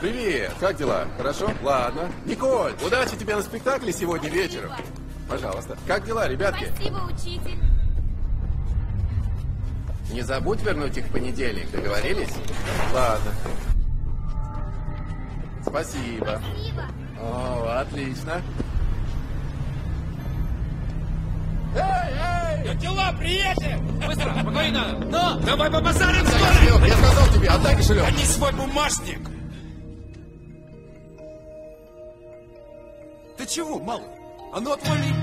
Привет, как дела? Хорошо? Ладно. Николь, удачи тебе на спектакле сегодня вечером. Пожалуйста. Как дела, ребятки? Спасибо, учитель. Не забудь вернуть их в понедельник, договорились? Ладно. Спасибо. Спасибо. О, отлично. Эй! Дела, приятель! Быстро, поговорить надо. Ну, давай побазарим Отдай скоро! кошелек, я сказал тебе, отдай кошелек. Гони свой бумажник! Ты чего, малый? А ну отвали!